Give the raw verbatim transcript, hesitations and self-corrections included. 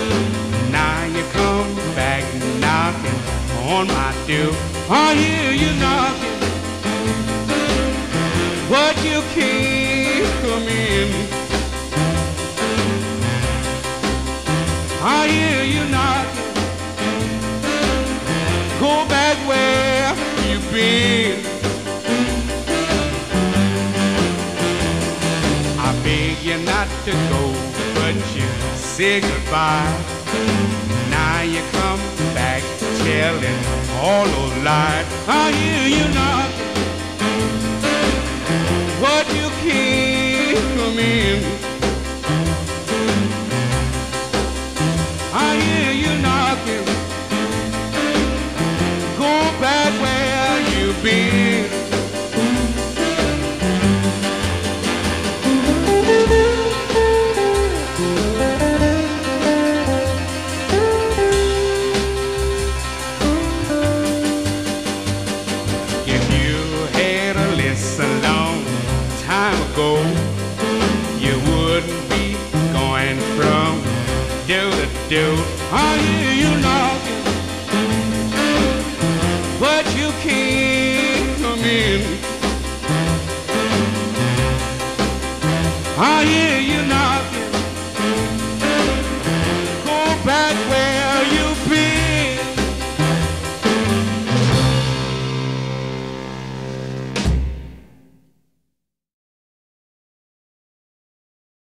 Now you come back knocking on my door. I hear you knocking, but you can't come in. I hear you knocking, go back where you've been. I beg you not to go, but you say goodbye. Now you come back telling all those lies. I hear you knocking, but you can't come in. I hear you knocking, go back where you've been. You wouldn't be going from do to do. I hear